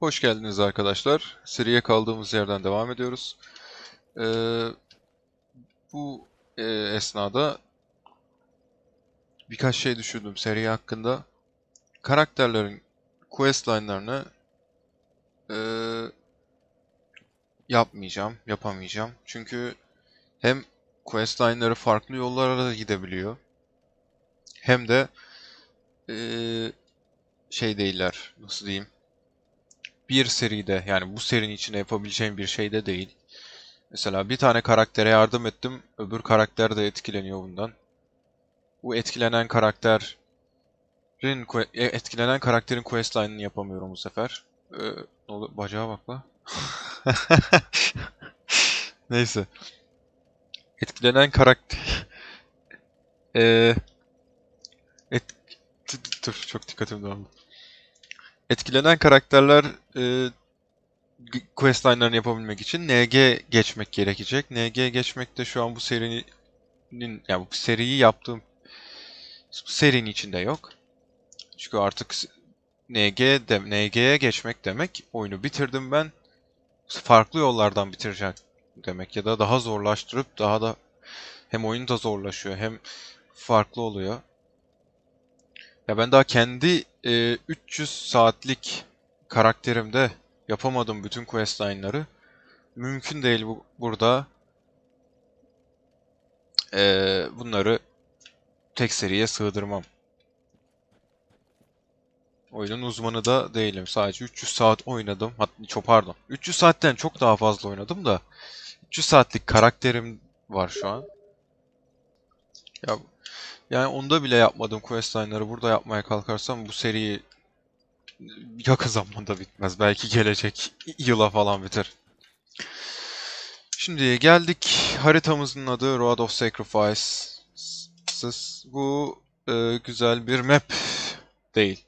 Hoş geldiniz arkadaşlar. Seriye kaldığımız yerden devam ediyoruz. Ee, bu esnada birkaç şey düşündüm seri hakkında. Karakterlerin questline'larını ee, yapamayacağım. Çünkü hem questline'ları farklı yollara da gidebiliyor. Hem de ee, şey değiller, nasıl diyeyim, bir seride yani bu serinin içinde yapabileceğim bir şey de değil. Mesela bir tane karaktere yardım ettim, öbür karakter de etkileniyor bundan. Bu etkilenen karakterin questline'ını yapamıyorum bu sefer. Ne oldu? Bacağa bak la. Neyse. Etkilenen karakter... Ee, et... Dur, çok dikkatim dağıldı. Etkilenen karakterler questline'larını yapabilmek için NG geçmek gerekecek. NG geçmek de şu an bu serinin, yani bu seriyi yaptığım bu serinin içinde yok. Çünkü artık NG'ye geçmek demek oyunu bitirdim ben. Farklı yollardan bitirecek demek ya da daha zorlaştırıp daha da hem oyun da zorlaşıyor hem farklı oluyor. Ya ben daha kendi 300 saatlik karakterimde yapamadım bütün questline'ları. Mümkün değil burada bunları tek seriye sığdırmam. Oyunun uzmanı da değilim. Sadece 300 saat oynadım. Hatta çok pardon. 300 saatten çok daha fazla oynadım da 300 saatlik karakterim var şu an. Ya Yani onda bile yapmadığım questline'ları burada yapmaya kalkarsam bu seri yakın zamanda bitmez. Belki gelecek yıla falan biter. Şimdi geldik, haritamızın adı Road of Sacrifices. Bu güzel bir map değil.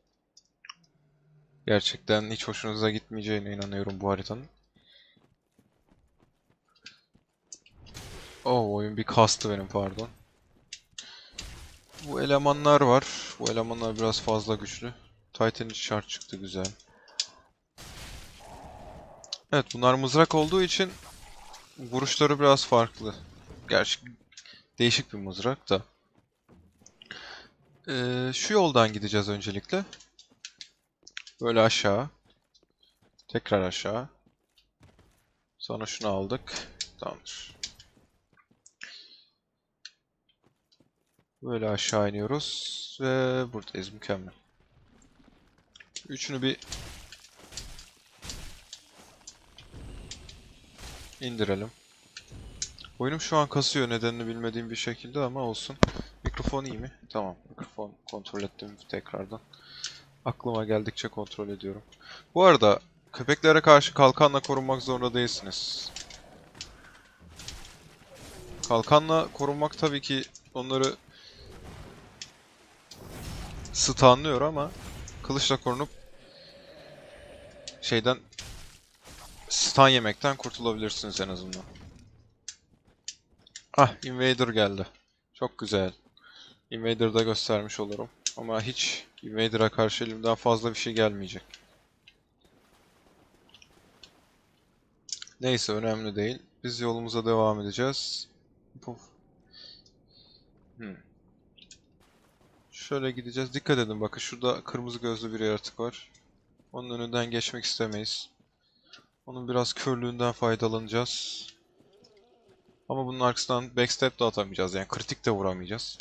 Gerçekten hiç hoşunuza gitmeyeceğine inanıyorum bu haritanın. Oh, oyun bir kastı benim, pardon. Bu elemanlar var. Bu elemanlar biraz fazla güçlü. Titan'ın şart çıktı, güzel. Evet, bunlar mızrak olduğu için vuruşları biraz farklı. Gerçi değişik bir mızrak da. Şu yoldan gideceğiz öncelikle. Böyle aşağı. Tekrar aşağı. Sonra şunu aldık. Tamamdır. Böyle aşağı iniyoruz. Ve buradayız. Mükemmel. Üçünü bir indirelim. Oyunum şu an kasıyor, nedenini bilmediğim bir şekilde, ama olsun. Mikrofon iyi mi? Tamam. Mikrofon kontrol ettim tekrardan. Aklıma geldikçe kontrol ediyorum. Bu arada köpeklere karşı kalkanla korunmak zorunda değilsiniz. Kalkanla korunmak tabii ki onları stunlıyor ama kılıçla korunup şeyden, stun yemekten kurtulabilirsiniz en azından. Ah, Invader geldi. Çok güzel. Invader'da göstermiş olurum. Ama hiç Invader'a karşı elimden fazla bir şey gelmeyecek. Neyse, önemli değil. Biz yolumuza devam edeceğiz. Puf. Hmm. Şöyle gideceğiz. Dikkat edin, bakın şurada kırmızı gözlü bir yaratık var. Onun önünden geçmek istemeyiz. Onun biraz körlüğünden faydalanacağız. Ama bunun arkasından backstep de atamayacağız, yani kritik de vuramayacağız.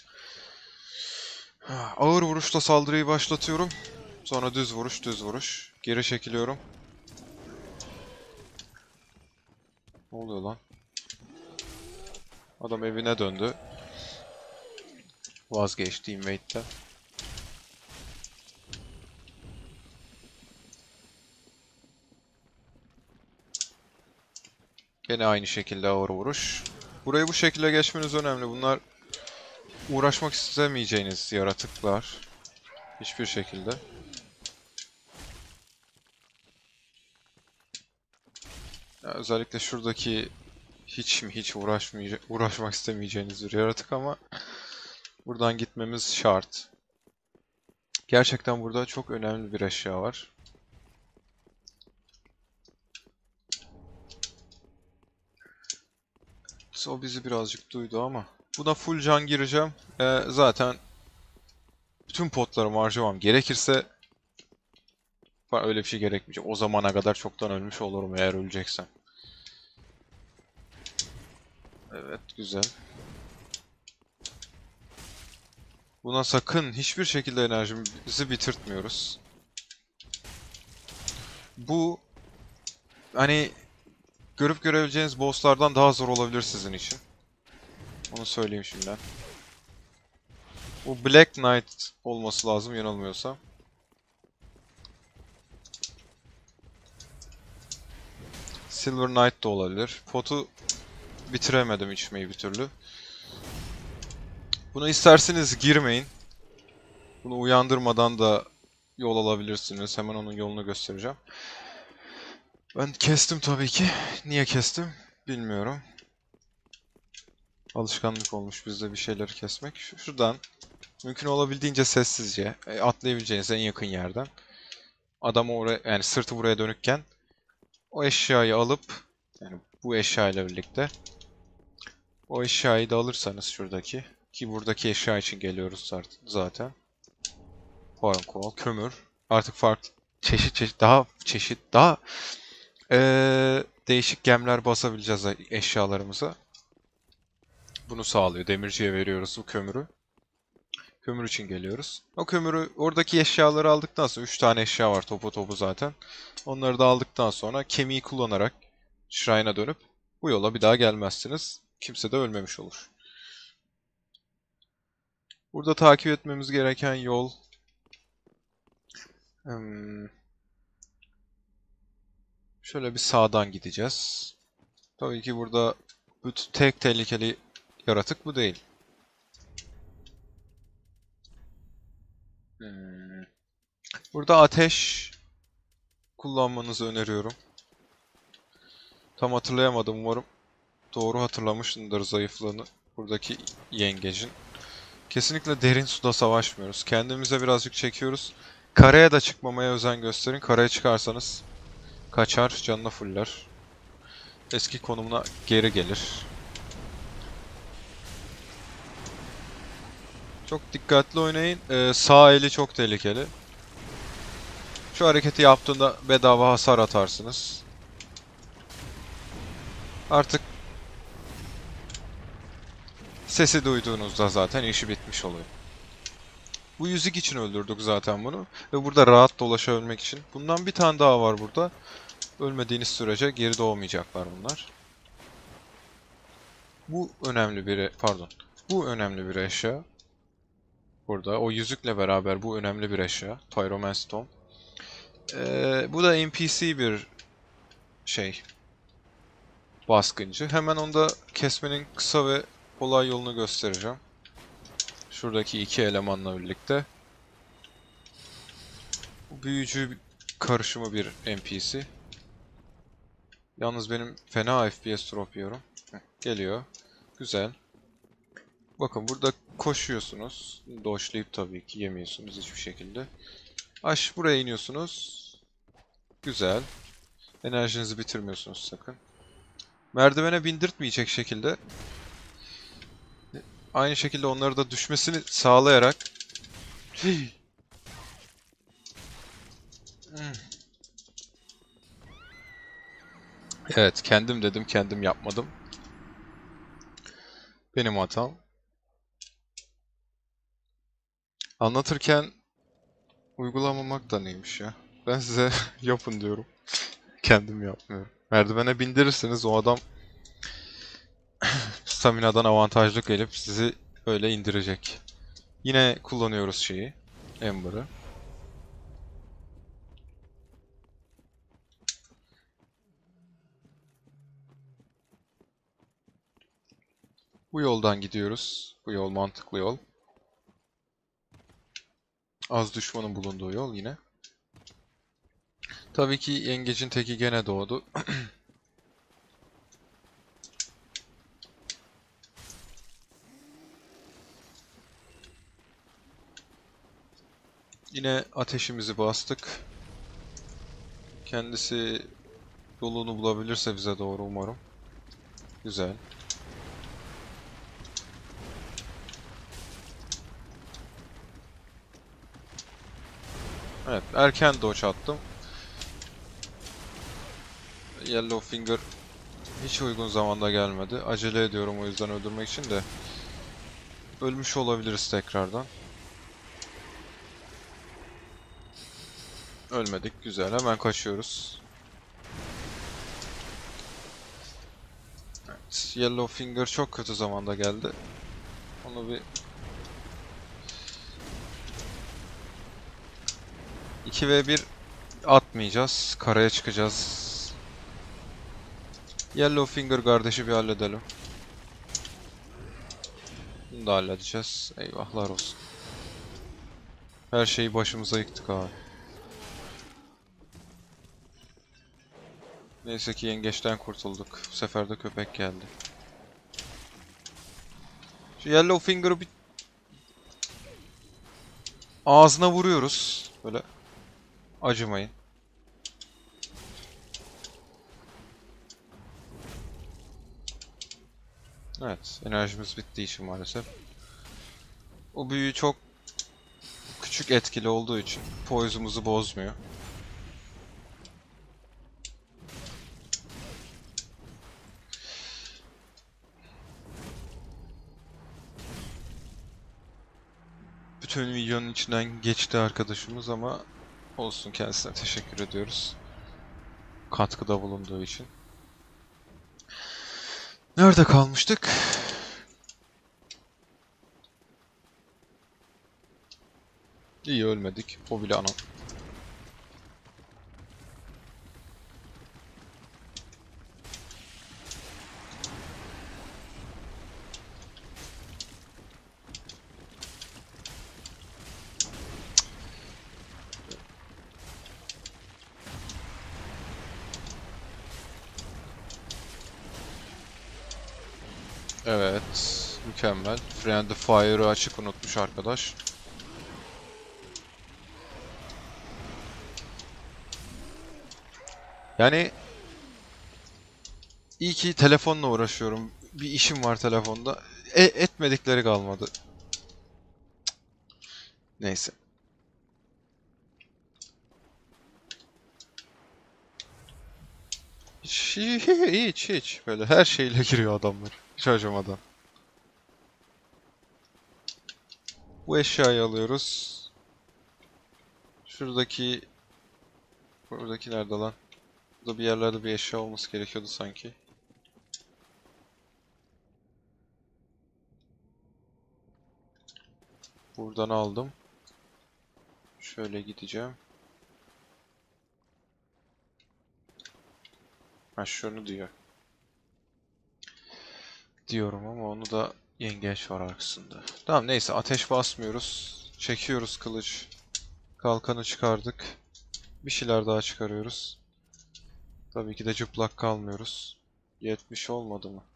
Ağır vuruşla saldırıyı başlatıyorum. Sonra düz vuruş, düz vuruş. Geri çekiliyorum. Ne oluyor lan? Adam evine döndü. Vazgeçti invade'den. Gene aynı şekilde ağır vuruş. Burayı bu şekilde geçmeniz önemli. Bunlar uğraşmak istemeyeceğiniz yaratıklar. Hiçbir şekilde. Ya özellikle şuradaki hiç uğraşmak istemeyeceğiniz bir yaratık, ama buradan gitmemiz şart. Gerçekten burada çok önemli bir eşya var. O bizi birazcık duydu ama. Buna full can gireceğim. Zaten bütün potlarımı harcamam. Gerekirse öyle bir şey gerekmeyecek. O zamana kadar çoktan ölmüş olurum eğer öleceksem. Evet, güzel. Buna sakın hiçbir şekilde enerjimizi bitirtmiyoruz. Bu hani görüp görebileceğiniz bosslardan daha zor olabilir sizin için. Onu söyleyeyim şimdiden. Bu Black Knight olması lazım yanılmıyorsam. Silver Knight da olabilir. Potu bitiremedim içmeyi bir türlü. Buna isterseniz girmeyin. Bunu uyandırmadan da yol alabilirsiniz. Hemen onun yolunu göstereceğim. Ben kestim tabii ki. Niye kestim bilmiyorum. Alışkanlık olmuş bizde bir şeyleri kesmek. Şuradan mümkün olabildiğince sessizce atlayabileceğiniz en yakın yerden adamı oraya, yani sırtı buraya dönükken o eşyayı alıp, yani bu eşyayla birlikte o eşyayı da alırsanız şuradaki, ki buradaki eşya için geliyoruz zaten. Farm kol, kömür. Artık farklı daha değişik gemler basabileceğiz eşyalarımıza. Bunu sağlıyor. Demirciye veriyoruz bu kömürü. Kömür için geliyoruz. O kömürü, oradaki eşyaları aldıktan sonra 3 tane eşya var topu zaten. Onları da aldıktan sonra kemiği kullanarak Shrine'a dönüp bu yola bir daha gelmezsiniz. Kimse de ölmemiş olur. Burada takip etmemiz gereken yol şöyle bir sağdan gideceğiz. Tabii ki burada tek tehlikeli yaratık bu değil. Burada ateş kullanmanızı öneriyorum. Tam hatırlayamadım, umarım doğru hatırlamışsındır zayıflığını buradaki yengecin. Kesinlikle derin suda savaşmıyoruz. Kendimize birazcık çekiyoruz. Karaya da çıkmamaya özen gösterin. Karaya çıkarsanız kaçar, canına fuller. Eski konumuna geri gelir. Çok dikkatli oynayın. Sağ eli çok tehlikeli. Şu hareketi yaptığında bedava hasar atarsınız. Artık sesi duyduğunuzda zaten işi bitmiş oluyor. Bu yüzük için öldürdük zaten bunu. Ve burada rahat dolaşabilmek için. Bundan bir tane daha var burada. Ölmediğiniz sürece geri doğmayacaklar bunlar. Bu önemli bir, pardon. Bu önemli bir eşya. Burada o yüzükle beraber bu önemli bir eşya. Pyromancy Stone. Bu da NPC bir şey. Baskıncı. Hemen onda kesmenin kısa ve kolay yolunu göstereceğim. Şuradaki iki elemanla birlikte. Bu büyücü karışımı bir NPC. Yalnız benim fena FPS drop yiyorum. Geliyor. Güzel. Bakın burada koşuyorsunuz. Dodge'layıp tabii ki yemiyorsunuz hiçbir şekilde. Buraya iniyorsunuz. Güzel. Enerjinizi bitirmiyorsunuz sakın. Merdivene bindirtmeyecek şekilde. Aynı şekilde onları da düşmesini sağlayarak. Evet, kendim dedim, kendim yapmadım. Benim hatam. Anlatırken uygulamamak da neymiş ya? Ben size yapın diyorum. Kendim yapmıyorum. Merdivene bindirirseniz o adam staminadan avantajlı gelip sizi öyle indirecek. Yine kullanıyoruz şeyi. Ember'ı. Bu yoldan gidiyoruz. Bu yol mantıklı yol. Az düşmanın bulunduğu yol yine. Tabii ki yengecin teki gene doğdu. Yine ateşimizi bastık. Kendisi yolunu bulabilirse bize doğru umarım. Güzel. Evet, erken dodge attım. Yellowfinger hiç uygun zamanda gelmedi. Acele ediyorum o yüzden öldürmek için de. Ölmüş olabiliriz tekrardan. Ölmedik, güzel. Hemen kaçıyoruz. Evet, Yellowfinger çok kötü zamanda geldi. Onu bir 2v1 atmayacağız. Karaya çıkacağız. Yellowfinger kardeşi bir halledelim. Bunu da halledeceğiz. Eyvahlar olsun. Her şeyi başımıza yıktık abi. Neyse ki yengeçten kurtulduk. Bu sefer de köpek geldi. Şu Yellowfinger'ı bir ağzına vuruyoruz. Böyle acımayın. Evet, enerjimiz bittiği için maalesef. O büyü çok küçük etkili olduğu için poise'umuzu bozmuyor. Bütün videonun içinden geçti arkadaşımız ama olsun, kendisine teşekkür ediyoruz. Katkıda bulunduğu için. Nerede kalmıştık? İyi, ölmedik. O bile anan. Evet. Mükemmel. Friendly Fire'ı açık unutmuş arkadaş. Yani iyi ki telefonla uğraşıyorum. Bir işim var telefonda. Etmedikleri kalmadı. Neyse. Hiç. Böyle her şeyle giriyor adamlar. Hiç acımadan. Bu eşyayı alıyoruz. Şuradaki... Buradaki nerede lan? Burada bir yerlerde bir eşya olması gerekiyordu sanki. Buradan aldım. Şöyle gideceğim. Ha, şunu diyor. Diyorum ama onu da yengeç var arkasında. Tamam, neyse, ateş basmıyoruz. Çekiyoruz kılıç. Kalkanı çıkardık. Bir şeyler daha çıkarıyoruz. Tabii ki de çıplak kalmıyoruz. 70 olmadı mı?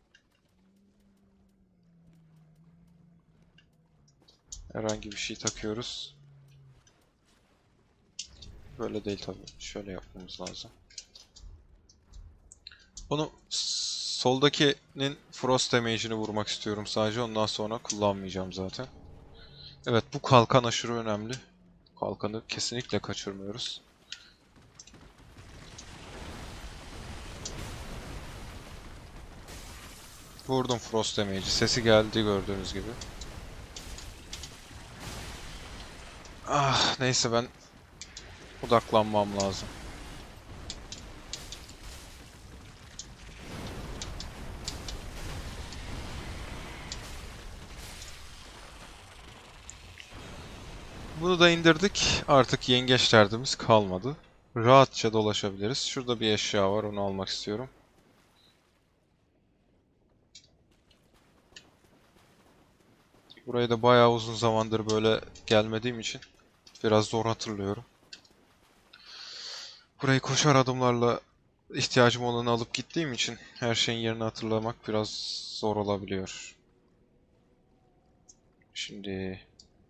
Herhangi bir şey takıyoruz. Böyle değil tabii. Şöyle yapmamız lazım. Onu soldakinin Frost damage'ini vurmak istiyorum sadece. Ondan sonra kullanmayacağım zaten. Evet, bu kalkan aşırı önemli. Kalkanı kesinlikle kaçırmıyoruz. Vurdum Frost damage'i. Sesi geldi gördüğünüz gibi. Ah, neyse, ben odaklanmam lazım. Bunu da indirdik. Artık yengeç derdimiz kalmadı. Rahatça dolaşabiliriz. Şurada bir eşya var, onu almak istiyorum. Burayı da bayağı uzun zamandır böyle gelmediğim için biraz zor hatırlıyorum. Burayı koşar adımlarla ihtiyacım olanı alıp gittiğim için her şeyin yerini hatırlamak biraz zor olabiliyor. Şimdi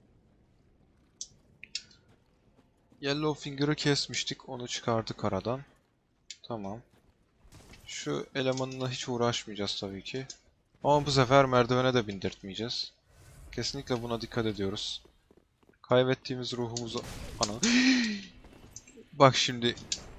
Yellowfinger'ı kesmiştik. Onu çıkardık aradan. Tamam. Şu elemanla hiç uğraşmayacağız tabii ki. Ama bu sefer merdivene de bindirtmeyeceğiz. Kesinlikle buna dikkat ediyoruz. Kaybettiğimiz ruhumuzu... Ana. Bak şimdi.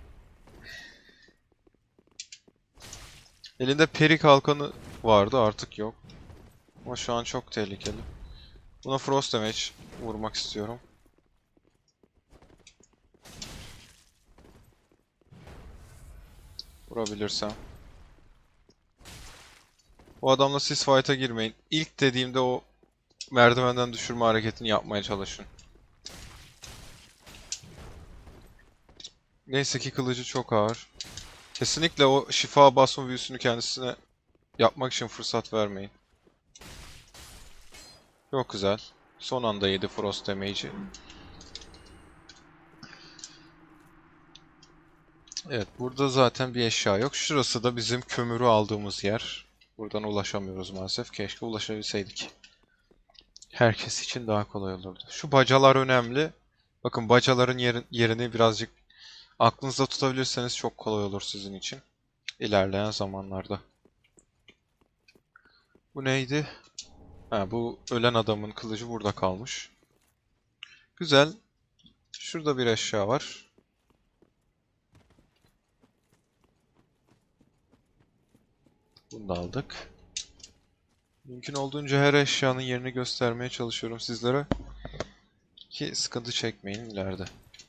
Elinde peri kalkanı vardı, artık yok. Ama şu an çok tehlikeli. Buna Frost Damage vurmak istiyorum. Vurabilirsem. O adamla siz fight'a girmeyin. İlk dediğimde o merdivenden düşürme hareketini yapmaya çalışın. Neyse ki kılıcı çok ağır. Kesinlikle o şifa basma büyüsünü kendisine yapmak için fırsat vermeyin. Çok güzel. Son anda yedi Frost Damage'i. Evet, burada zaten bir eşya yok. Şurası da bizim kömürü aldığımız yer. Buradan ulaşamıyoruz maalesef. Keşke ulaşabilseydik. Herkes için daha kolay olurdu. Şu bacalar önemli. Bakın bacaların yerini birazcık aklınızda tutabilirseniz çok kolay olur sizin için. İlerleyen zamanlarda. Bu neydi? Ha, bu ölen adamın kılıcı burada kalmış. Güzel. Şurada bir eşya var. Bunu da aldık. Mümkün olduğunca her eşyanın yerini göstermeye çalışıyorum sizlere. Ki sıkıntı çekmeyin ileride.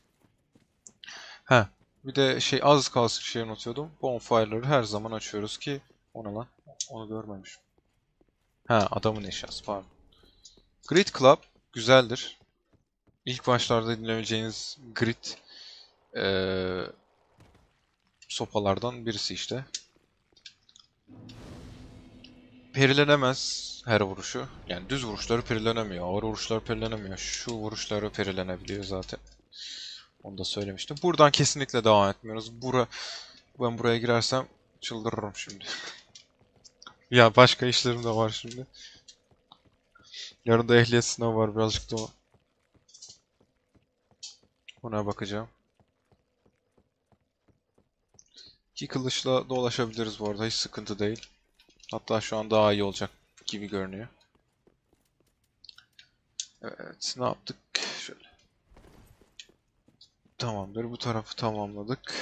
Ha, bir de az kalsın şey unutuyordum. Bonfire'ları her zaman açıyoruz ki ona lan. Onu görmemişim. Ha, adamın eşyası, pardon. Grid Club güzeldir. İlk başlarda dinleyebileceğiniz grid sopalardan birisi işte. Perilenemez her vuruşu. Yani düz vuruşları perilenemiyor. Ağır vuruşlar perilenemiyor. Şu vuruşları perilenebiliyor zaten. Onu da söylemiştim. Buradan kesinlikle devam etmiyoruz. Ben buraya girersem çıldırırım şimdi. Ya başka işlerim de var şimdi. Yarın da ehliyet sınavı var, birazcık da ona bakacağım. İki kılıçla dolaşabiliriz bu arada, hiç sıkıntı değil. Hatta şu an daha iyi olacak gibi görünüyor. Evet, ne yaptık? Şöyle. Tamamdır, bu tarafı tamamladık.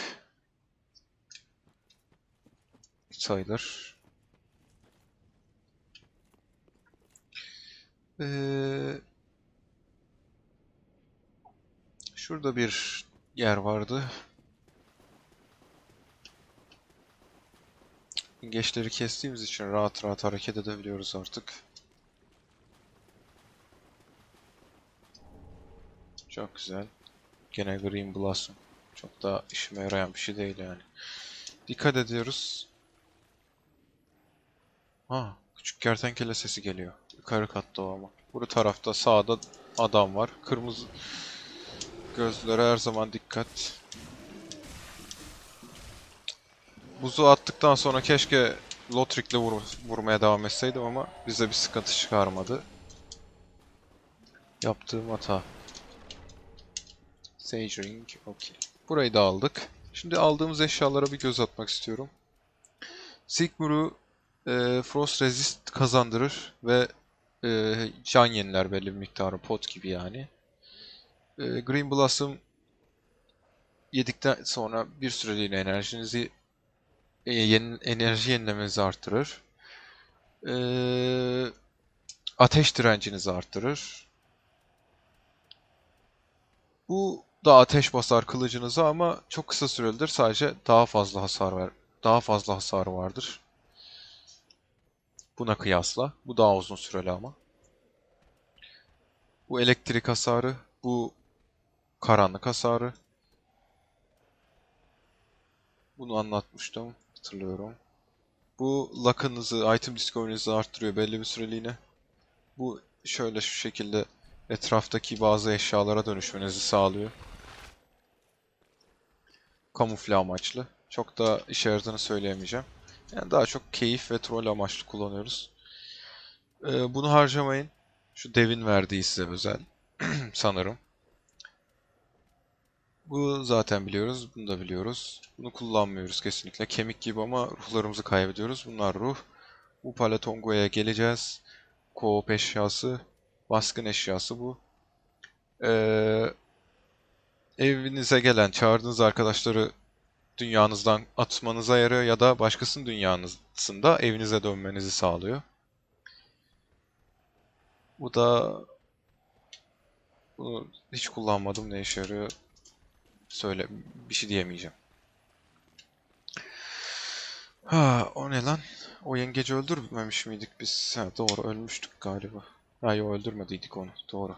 Sayılır. Ee, Şurada bir yer vardı. Geçleri kestiğimiz için rahat rahat hareket edebiliyoruz artık. Çok güzel. Gene Green Blossom. Çok da işime yarayan bir şey değil yani. Dikkat ediyoruz. Ha, küçük kertenkele sesi geliyor. Yukarı katta o ama. Bu tarafta sağda adam var. Kırmızı gözlere her zaman dikkat. Buzu attıktan sonra keşke Lotrik'le vurmaya devam etseydim ama bize bir sıkıntı çıkarmadı. Yaptığım hata. Sage Ring, okey. Burayı da aldık. Şimdi aldığımız eşyalara bir göz atmak istiyorum. Sigmar'u Frost Resist kazandırır ve can yeniler belli bir miktarı, pot gibi yani. Green Blossom yedikten sonra bir süreliğine enerji yenilemenizi artırır. Ateş direncinizi artırır. Bu da ateş basar kılıcınıza ama çok kısa sürelidir. Sadece daha fazla hasar ver. Daha fazla hasarı vardır. Buna kıyasla. Bu daha uzun süreli ama. Bu elektrik hasarı. Bu karanlık hasarı. Bunu anlatmıştım. Hatırlıyorum. Bu luck'ınızı, item discovery'nizi arttırıyor belli bir süreliğine. Bu şöyle şu şekilde etraftaki bazı eşyalara dönüşmenizi sağlıyor. Kamufle amaçlı. Çok da işe yaradığını söyleyemeyeceğim. Yani daha çok keyif ve troll amaçlı kullanıyoruz. Bunu harcamayın. Şu devin verdiği size özel. Sanırım. Bu zaten biliyoruz. Bunu da biliyoruz. Bunu kullanmıyoruz kesinlikle. Kemik gibi ama ruhlarımızı kaybediyoruz. Bunlar ruh. Bu Palatongo'ya geleceğiz. Co-op eşyası. Baskın eşyası bu. Ee, evinize gelen, çağırdığınız arkadaşları dünyanızdan atmanıza yarıyor ya da başkasının dünyasında evinize dönmenizi sağlıyor. Bu da bunu hiç kullanmadım. Ne işe yarıyor? Bir şey diyemeyeceğim. Ha, o ne lan? O yengeci öldürmemiş miydik biz? Ha, doğru, ölmüştük galiba. Hayır, öldürmediydik onu. Doğru.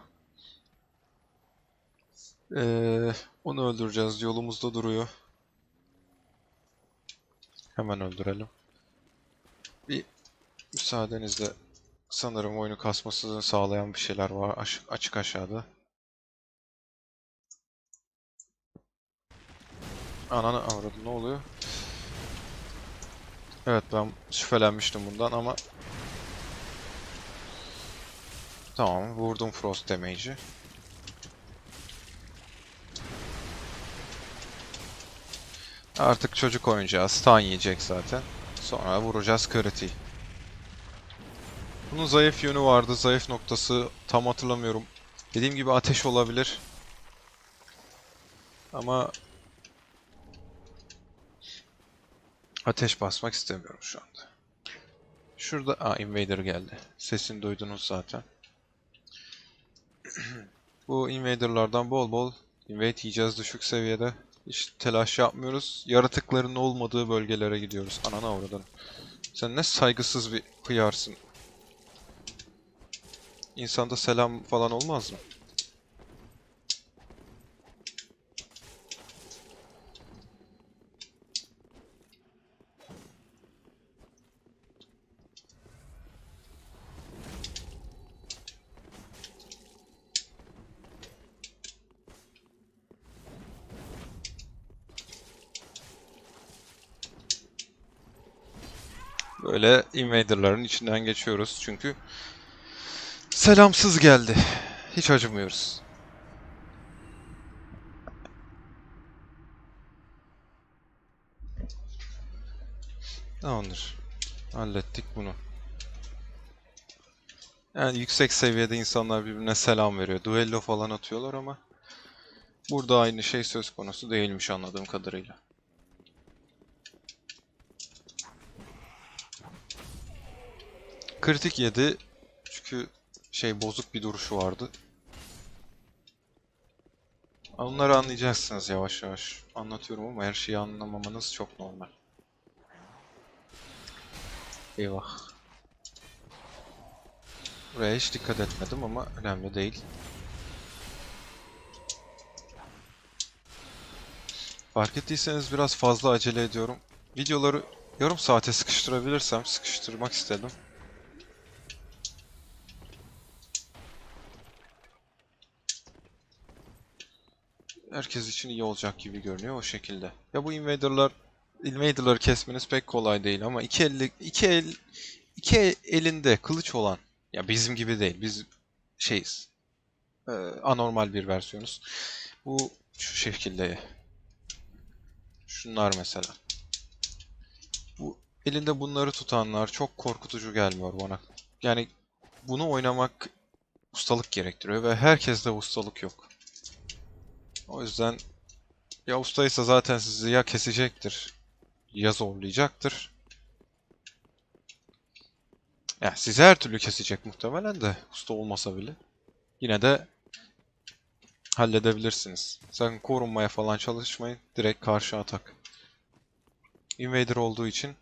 Onu öldüreceğiz. Yolumuzda duruyor. Hemen öldürelim. Bir müsaadenizle sanırım oyunu kasmasını sağlayan bir şeyler var açık aşağıda. Ananı avradım, ne oluyor? Evet, ben şüphelenmiştim bundan ama tamam, vurdum Frost damage'i. Artık çocuk oyuncağı, stun yiyecek zaten. Sonra vuracağız kritiği. Bunun zayıf yönü vardı. Zayıf noktası tam hatırlamıyorum. Dediğim gibi ateş olabilir. Ama ateş basmak istemiyorum şu anda. Şurada Invader geldi. Sesini duydunuz zaten. Bu Invader'lardan bol bol invade yiyeceğiz düşük seviyede. Hiç telaş yapmıyoruz. Yaratıkların olmadığı bölgelere gidiyoruz. Anana avradan. Sen ne saygısız bir hıyarsın. İnsanda selam falan olmaz mı? Böyle Invader'ların içinden geçiyoruz çünkü selamsız geldi. Hiç acımıyoruz. Tamamdır. Hallettik bunu. Yani yüksek seviyede insanlar birbirine selam veriyor. Duello falan atıyorlar ama burada aynı şey söz konusu değilmiş anladığım kadarıyla. Kritik yedi. Çünkü bozuk bir duruşu vardı. Onları anlayacaksınız yavaş yavaş. Anlatıyorum ama her şeyi anlamamanız çok normal. Eyvah. Buraya hiç dikkat etmedim ama önemli değil. Fark ettiyseniz biraz fazla acele ediyorum. Videoları yarım saate sıkıştırabilirsem sıkıştırmak istedim. Herkes için iyi olacak gibi görünüyor o şekilde. Ya bu Invader'ları kesmeniz pek kolay değil ama iki elinde kılıç olan, ya bizim gibi değil. Biz şeyiz. Anormal bir versiyonuz. Bu şu şekilde. Şunlar mesela. Bu elinde bunları tutanlar çok korkutucu gelmiyor bana. Yani bunu oynamak ustalık gerektiriyor ve herkeste ustalık yok. O yüzden ya ustaysa zaten sizi ya kesecektir ya zorlayacaktır. Ya sizi her türlü kesecek muhtemelen de usta olmasa bile. Yine de halledebilirsiniz. Sakın korunmaya falan çalışmayın. Direkt karşı atak. Invader olduğu için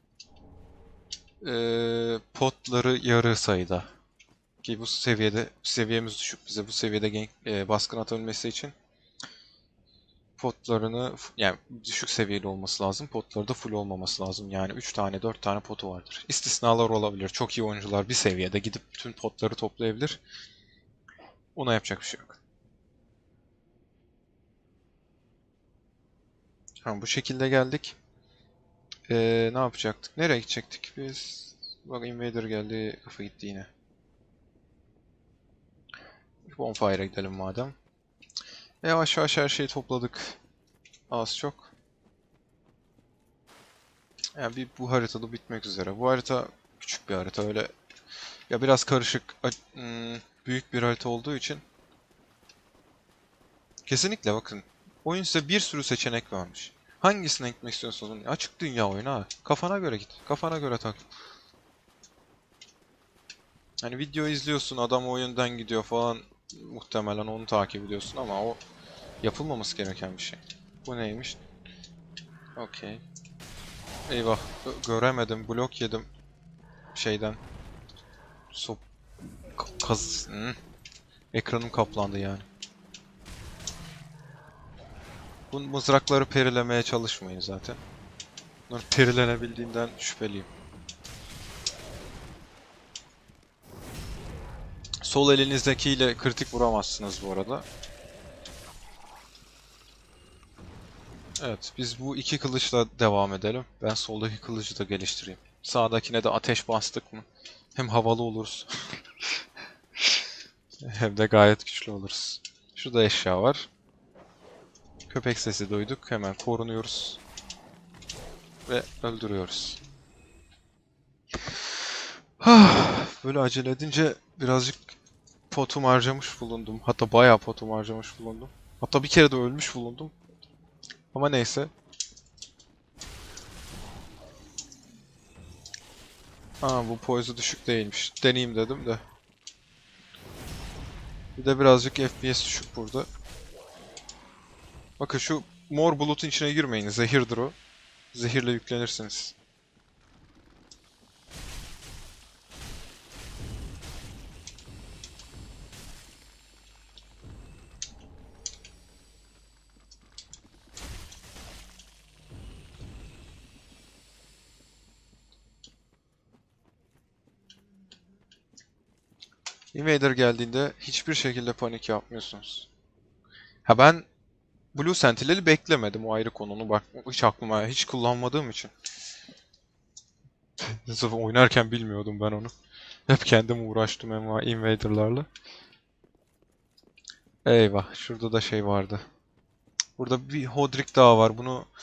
potları yarı sayıda. Ki bu seviyemiz düşük. Bize bu seviyede baskın atabilmesi için potlarını, yani düşük seviyeli olması lazım. Potları da full olmaması lazım. Yani 3 tane 4 tane potu vardır. İstisnalar olabilir. Çok iyi oyuncular bir seviyede gidip tüm potları toplayabilir. Ona yapacak bir şey yok. Tamam, bu şekilde geldik. Ne yapacaktık? Nereye gidecektik biz? Bak, Invader geldi. Kafa gitti yine. Bonfire'a gidelim madem. Yavaş yavaş her şeyi topladık. Az çok. Yani bu haritada bitmek üzere. Bu harita küçük bir harita, öyle ya, biraz karışık, büyük bir harita olduğu için kesinlikle bakın. Oyun size bir sürü seçenek vermiş. Hangisine gitmek istiyorsanız açık dünya oyunu ha. Kafana göre git. Kafana göre tak. Hani video izliyorsun, adam o yönden gidiyor falan, muhtemelen onu takip ediyorsun ama o yapılmaması gereken bir şey. Bu neymiş? Okey. Eyvah. Göremedim. Blok yedim şeyden. Sop kaz. Ekranım kaplandı yani. Bu mızrakları perilemeye çalışmayın zaten. Bunlar perilenebildiğinden şüpheliyim. Sol elinizdekiyle kritik vuramazsınız bu arada. Evet, biz bu iki kılıçla devam edelim. Ben soldaki kılıcı da geliştireyim. Sağdakine de ateş bastık mı? Hem havalı oluruz. Hem de gayet güçlü oluruz. Şurada eşya var. Köpek sesi duyduk. Hemen korunuyoruz. Ve öldürüyoruz. Böyle acele edince birazcık potum harcamış bulundum. Hatta bayağı potum harcamış bulundum. Hatta bir kere de ölmüş bulundum. Ama neyse. Bu poise'u düşük değilmiş. Deneyeyim dedim de. Bir de birazcık FPS düşük burada. Bakın şu mor bulutun içine girmeyin. Zehirdir o. Zehirle yüklenirsiniz. Invader geldiğinde hiçbir şekilde panik yapmıyorsunuz. Ha ben Blue Sentinel'i beklemedim, o ayrı konu. Onu bak hiç aklıma hiç kullanmadığım için. Sırf oynarken bilmiyordum ben onu. Hep kendim uğraştım ama Invader'larla. Eyvah, şurada da şey vardı. Burada bir Hodrik daha var.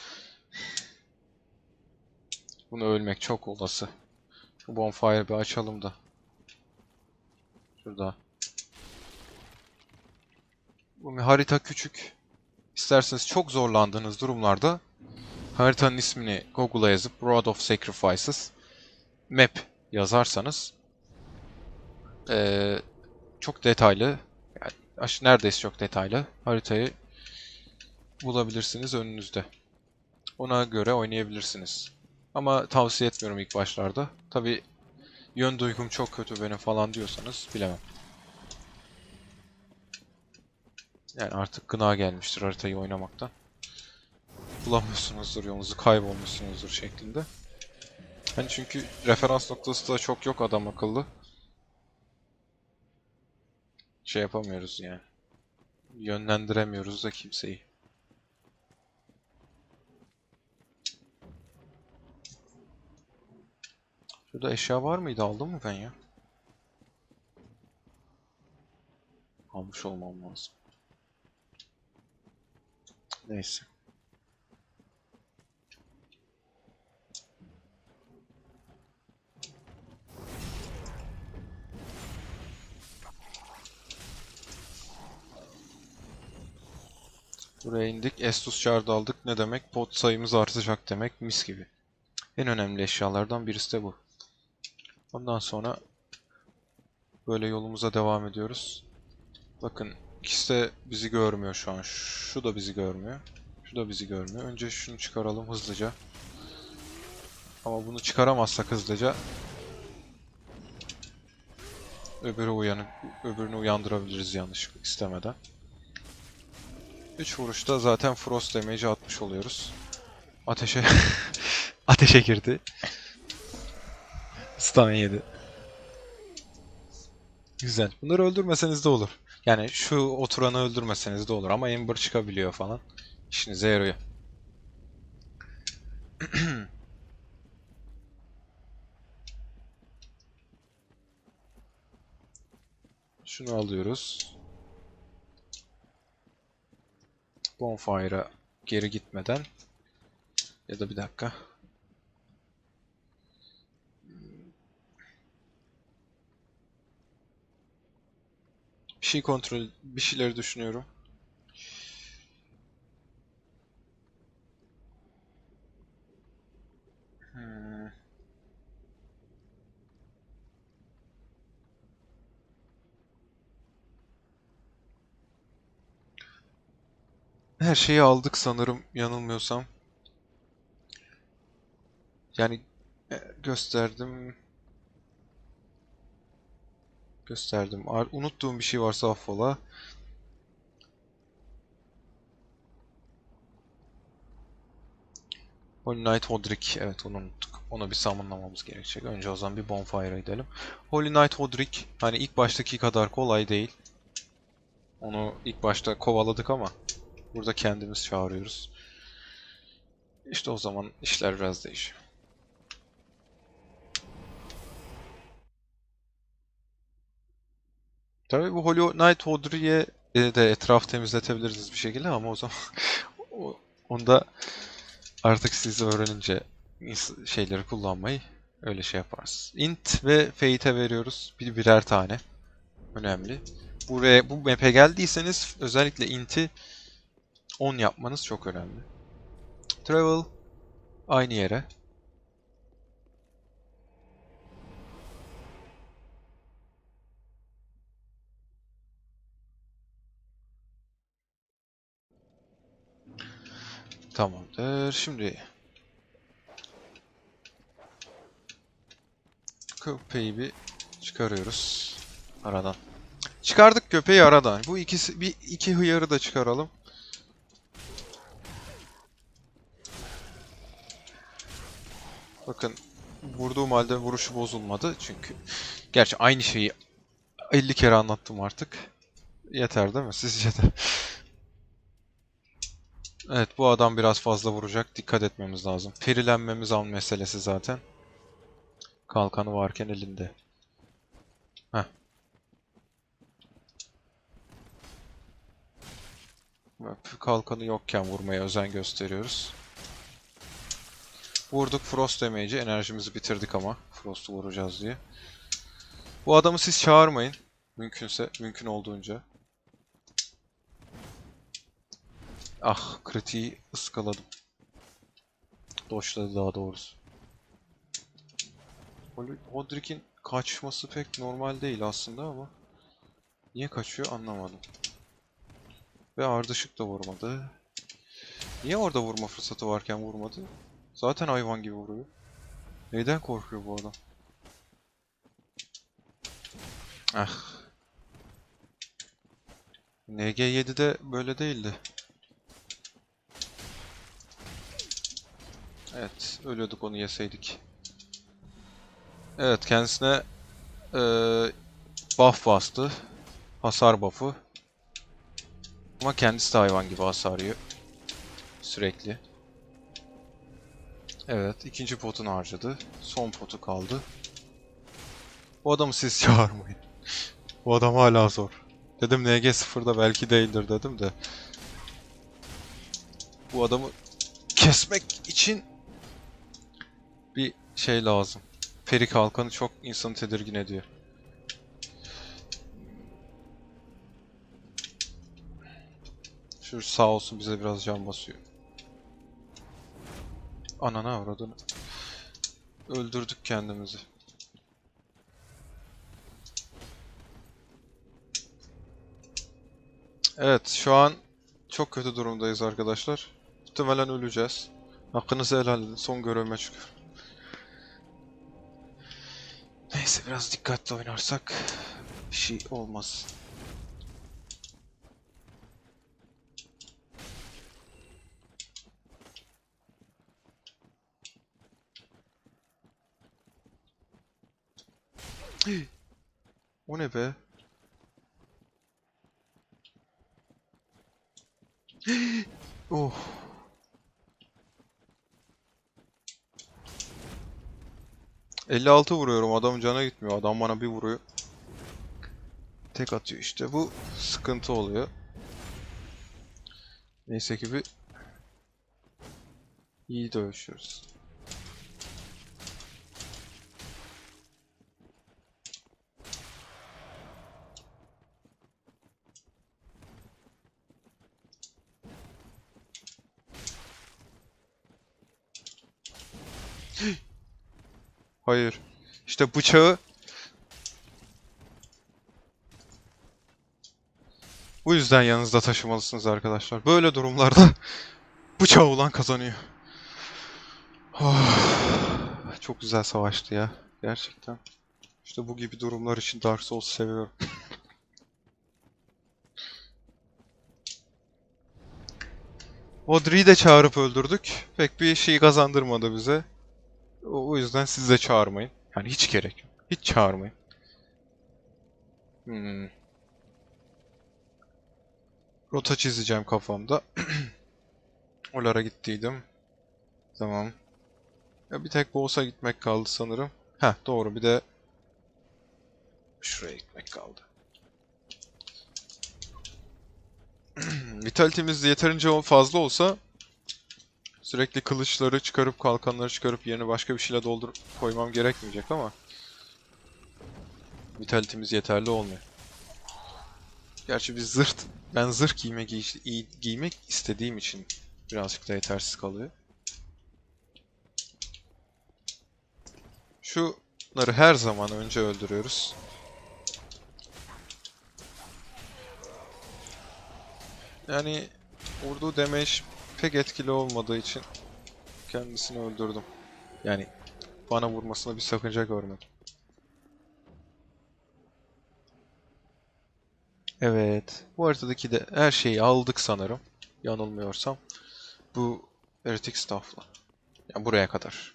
Bunu ölmek çok olası. Bu bonfire bir açalım da. Şurada. Bu harita küçük. İsterseniz çok zorlandığınız durumlarda haritanın ismini Google'a yazıp Road of Sacrifices Map yazarsanız çok detaylı, yani neredeyse çok detaylı haritayı bulabilirsiniz önünüzde. Ona göre oynayabilirsiniz. Ama tavsiye etmiyorum ilk başlarda. Tabi yön duygum çok kötü benim falan diyorsanız bilemem. Yani artık gına gelmiştir haritayı oynamaktan. Bulamıyorsunuzdur yolunuzu, kaybolmuşsunuzdur şeklinde. Hani çünkü referans noktası da çok yok adam akıllı. Şey yapamıyoruz yani. Yönlendiremiyoruz da kimseyi. Şurada eşya var mıydı? Aldım mı ben ya? Almış olmam lazım. Neyse. Buraya indik. Estus Shard'ı aldık. Ne demek? Pot sayımız artacak demek. Mis gibi. En önemli eşyalardan birisi de bu. Ondan sonra böyle yolumuza devam ediyoruz. Bakın ikisi de bizi görmüyor şu an. Şu da bizi görmüyor. Şu da bizi görmüyor. Önce şunu çıkaralım hızlıca. Ama bunu çıkaramazsak hızlıca öbürünü uyandırabiliriz yanlışlıkla istemeden. 3 vuruşta zaten Frost damage'i atmış oluyoruz. Ateşe ateşe girdi. Stun yedi. Güzel. Bunları öldürmeseniz de olur. Yani şu oturanı öldürmeseniz de olur ama Ember çıkabiliyor falan. İşinize yarıyor. Şunu alıyoruz. Bonfire'a geri gitmeden. Ya da bir dakika. Bir şeyleri düşünüyorum. Hmm. Her şeyi aldık sanırım yanılmıyorsam. Yani gösterdim. Gösterdim. Unuttuğum bir şey varsa affola. Holy Knight Hodrick. Evet, onu unuttuk. Onu bir summonlamamız gerekecek. Önce o zaman bir bonfire edelim. Holy Knight Hodrick hani ilk baştaki kadar kolay değil. Onu ilk başta kovaladık ama burada kendimiz çağırıyoruz. İşte o zaman işler biraz değişiyor. Tabii bu Holy Knight Hodrick'e de etraf temizletebiliriz bir şekilde ama o zaman onda artık siz öğrenince şeyleri kullanmayı öyle şey yaparız. Int ve Fate'e veriyoruz. Birer tane. Önemli. Bu map'e geldiyseniz özellikle int'i 10 yapmanız çok önemli. Travel aynı yere. Tamamdır. Şimdi köpeği bir çıkarıyoruz aradan. Çıkardık köpeği aradan. Bu iki hıyarı da çıkaralım. Bakın vurduğum halde vuruşu bozulmadı çünkü. Gerçi aynı şeyi 50 kere anlattım artık. Yeter değil mi? Sizce de. Evet, bu adam biraz fazla vuracak. Dikkat etmemiz lazım. Perilenmemiz an meselesi zaten. Kalkanı varken elinde. Heh. Kalkanı yokken vurmaya özen gösteriyoruz. Vurduk Frost damage'i. Enerjimizi bitirdik ama. Frost'u vuracağız diye. Bu adamı siz çağırmayın. Mümkünse. Mümkün olduğunca. Ah, kritiği ıskaladım. Doşladı daha doğrusu. Hodrick'in kaçması pek normal değil aslında ama. Niye kaçıyor anlamadım. Ve ardışık da vurmadı. Niye orada vurma fırsatı varken vurmadı? Zaten hayvan gibi vuruyor. Neyden korkuyor bu adam? Ah. NG7'de böyle değildi. Evet, ölüyorduk onu yeseydik. Evet, kendisine eee buff bastı. Hasar buff'ı. Ama kendisi de hayvan gibi hasar yiyor. Sürekli. Evet, ikinci potunu harcadı. Son potu kaldı. Bu adamı siz çağırmayın. Bu adam hala zor. Dedim NG0'da belki değildir dedim de. Bu adamı kesmek için bir şey lazım. Peri kalkanı çok insanı tedirgin ediyor. Şu sağ olsun bize biraz can basıyor. Anana avradını. Öldürdük kendimizi. Evet, şu an çok kötü durumdayız arkadaşlar. Muhtemelen öleceğiz. Hakkınızı helal edin. Son görevime çıkıyorum. Neyse biraz dikkatli oynarsak bir şey olmaz. O ne be? Oh. ...56 vuruyorum. Adamın canı gitmiyor. Adam bana bir vuruyor. Tek atıyor işte. Bu sıkıntı oluyor. Neyse ki bir iyi dövüşüyoruz. Hayır. İşte bıçağı bu yüzden yanınızda taşımalısınız arkadaşlar. Böyle durumlarda bıçağı olan kazanıyor. Oh, çok güzel savaştı ya. Gerçekten. İşte bu gibi durumlar için Dark Souls seviyorum. Audrey'i de çağırıp öldürdük. Pek bir şey kazandırmadı bize. O yüzden siz de çağırmayın. Yani hiç gerek yok. Hiç çağırmayın. Hmm. Rota çizeceğim kafamda. Olara gittiydim. Tamam. Ya bir tek Boğaz'a gitmek kaldı sanırım. Heh doğru, bir de şuraya gitmek kaldı. Vitality'miz yeterince fazla olsa sürekli kılıçları çıkarıp kalkanları çıkarıp yerine başka bir şeyle doldurup koymam gerekmeyecek ama Vitality'miz yeterli olmuyor. Gerçi ben zırh giymek istediğim için birazcık da yetersiz kalıyor. Şunları her zaman önce öldürüyoruz. Yani vurduğu damage pek etkili olmadığı için kendisini öldürdüm. Yani bana vurmasına bir sakınca görmedim. Evet. Bu haritadaki de her şeyi aldık sanırım. Yanılmıyorsam. Bu Heretic Staff'la. Yani buraya kadar.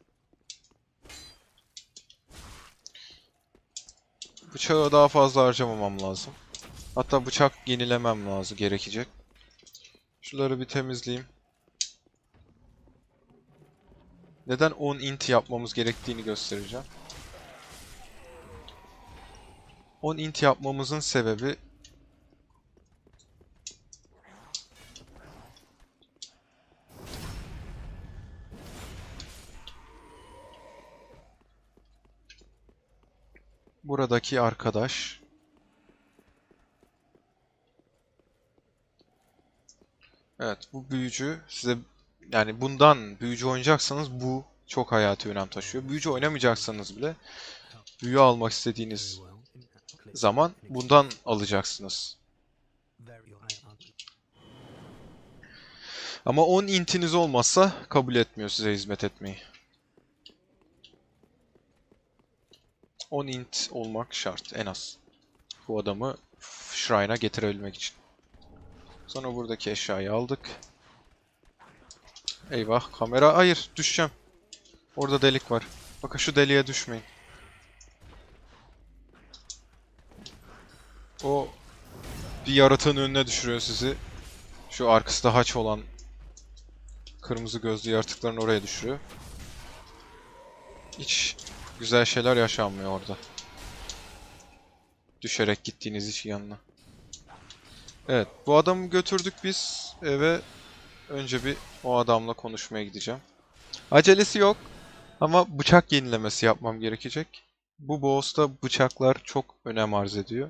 Bıçağı daha fazla harcamamam lazım. Hatta bıçak yenilemem lazım, gerekecek. Şunları bir temizleyeyim. Neden 10 int yapmamız gerektiğini göstereceğim. 10 int yapmamızın sebebi buradaki arkadaş. Evet, bu büyücü size, yani bundan büyücü oynayacaksanız bu çok hayati önem taşıyor. Büyücü oynamayacaksanız bile büyü almak istediğiniz zaman bundan alacaksınız. Ama 10 intiniz olmazsa kabul etmiyor size hizmet etmeyi. 10 int olmak şart en az. Bu adamı Shrine'a getirebilmek için. Sonra buradaki eşyayı aldık. Eyvah, kamera. Hayır, düşeceğim. Orada delik var. Bakın şu deliğe düşmeyin. O bir yaratığın önüne düşürüyor sizi. Şu arkası da haç olan kırmızı gözlü yaratıkların oraya düşürüyor. Hiç güzel şeyler yaşanmıyor orada. Düşerek gittiğiniz için yanına. Evet, bu adamı götürdük biz eve. Önce bir o adamla konuşmaya gideceğim. Acelesi yok ama bıçak yenilemesi yapmam gerekecek. Bu boss'ta bıçaklar çok önem arz ediyor.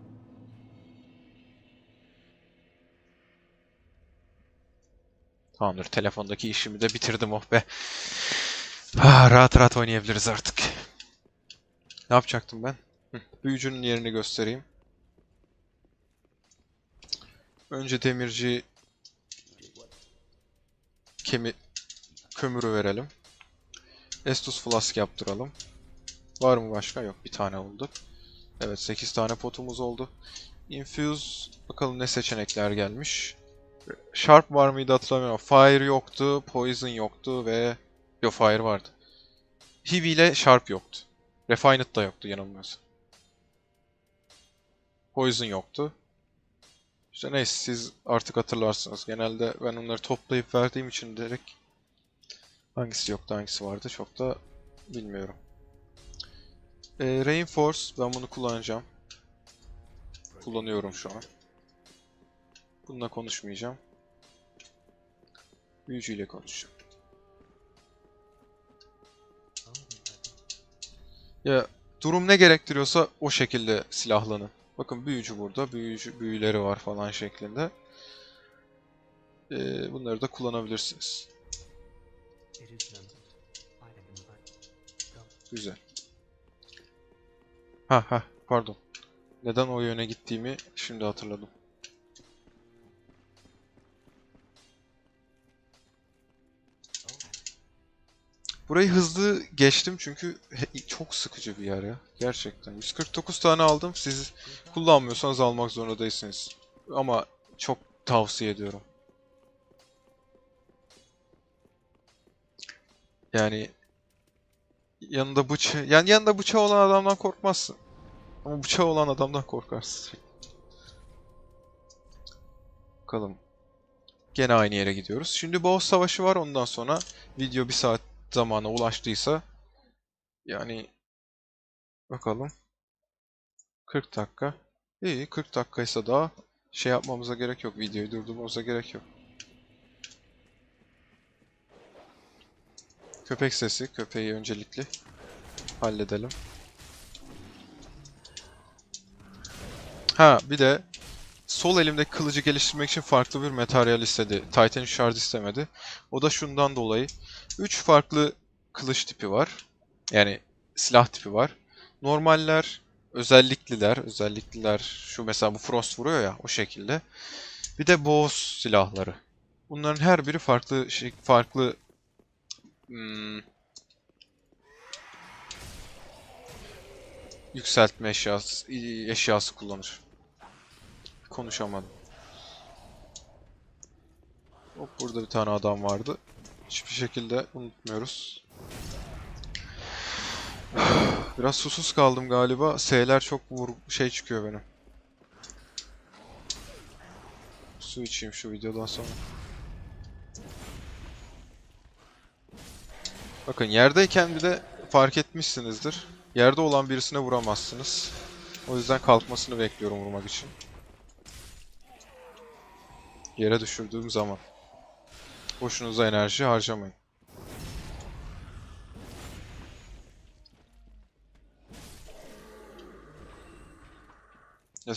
Tamamdır, telefondaki işimi de bitirdim, oh be. Rahat rahat oynayabiliriz artık. Ne yapacaktım ben? Büyücünün yerini göstereyim. Önce demirci kömürü verelim. Estus Flask yaptıralım. Var mı başka? Yok, bir tane oldu. Evet, 8 tane potumuz oldu. Infuse, bakalım ne seçenekler gelmiş. Sharp var mıydı hatırlamıyorum. Fire yoktu, Poison yoktu ve... Yok, Fire vardı. Heavy ile Sharp yoktu. Refined da yoktu yanılmıyorsam. Poison yoktu. İşte neyse, siz artık hatırlarsınız. Genelde ben onları toplayıp verdiğim için direkt hangisi yoktu hangisi vardı çok da bilmiyorum. Reinforce, ben bunu kullanacağım. Kullanıyorum şu an. Bununla konuşmayacağım. Büyücüyle konuşacağım. Ya durum ne gerektiriyorsa o şekilde silahlanın. Bakın büyücü burada, büyüleri var falan şeklinde. Bunları da kullanabilirsiniz. Güzel. Ha pardon. Neden o yöne gittiğimi şimdi hatırladım. Burayı hızlı geçtim çünkü çok sıkıcı bir yer ya. Gerçekten. 149 tane aldım. Siz kullanmıyorsanız almak zorunda değilsiniz. Ama çok tavsiye ediyorum. Yani yanında bıçağı olan adamdan korkmazsın. Ama bıçağı olan adamdan korkarsın. Bakalım. Gene aynı yere gidiyoruz. Şimdi boss savaşı var, ondan sonra video 1 saat zamana ulaştıysa yani bakalım 40 dakika. İyi, 40 dakikaysa daha şey yapmamıza gerek yok. Videoyu durdurmamıza gerek yok. Köpek sesi. Köpeği öncelikli halledelim. Ha bir de sol elimdeki kılıcı geliştirmek için farklı bir materyal istedi. Titan Shard istemedi. O da şundan dolayı. 3 farklı kılıç tipi var. Yani silah tipi var. Normaller, özellikliler şu mesela bu Frost vuruyor ya o şekilde. Bir de boss silahları. Bunların her biri farklı hmm, yükseltme eşyası kullanır. Konuşamadım. Hop burada bir tane adam vardı. Hiçbir şekilde unutmuyoruz. Biraz susuz kaldım galiba. S'ler çok şey çıkıyor benim. Su içeyim şu videodan sonra. Bakın yerdeyken bir de fark etmişsinizdir. Yerde olan birisine vuramazsınız. O yüzden kalkmasını bekliyorum vurmak için. Yere düşürdüğüm zaman. Boşunuza enerji harcamayın. Ya